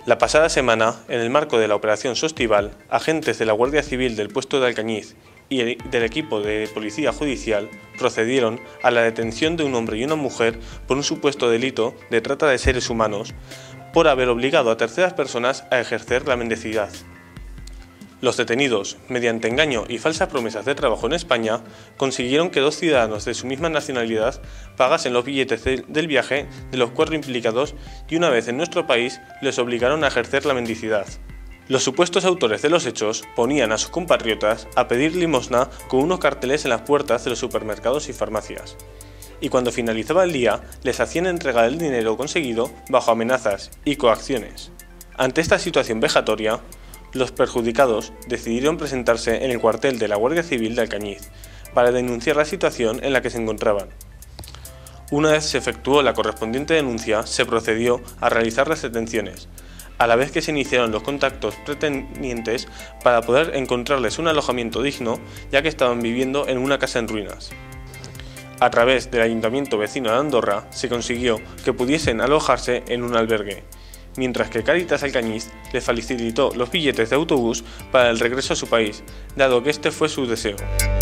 La pasada semana, en el marco de la Operación Sostival, agentes de la Guardia Civil del puesto de Alcañiz y del equipo de Policía Judicial procedieron a la detención de un hombre y una mujer por un supuesto delito de trata de seres humanos por haber obligado a terceras personas a ejercer la mendicidad. Los detenidos, mediante engaño y falsas promesas de trabajo en España, consiguieron que dos ciudadanos de su misma nacionalidad pagasen los billetes del viaje de los 4 implicados y una vez en nuestro país les obligaron a ejercer la mendicidad. Los supuestos autores de los hechos ponían a sus compatriotas a pedir limosna con unos carteles en las puertas de los supermercados y farmacias. Y cuando finalizaba el día, les hacían entregar el dinero conseguido bajo amenazas y coacciones. Ante esta situación vejatoria, los perjudicados decidieron presentarse en el cuartel de la Guardia Civil de Alcañiz para denunciar la situación en la que se encontraban. Una vez se efectuó la correspondiente denuncia, se procedió a realizar las detenciones, a la vez que se iniciaron los contactos pretendientes para poder encontrarles un alojamiento digno, ya que estaban viviendo en una casa en ruinas. A través del ayuntamiento vecino de Andorra se consiguió que pudiesen alojarse en un albergue, mientras que Cáritas Alcañiz les facilitó los billetes de autobús para el regreso a su país, dado que este fue su deseo.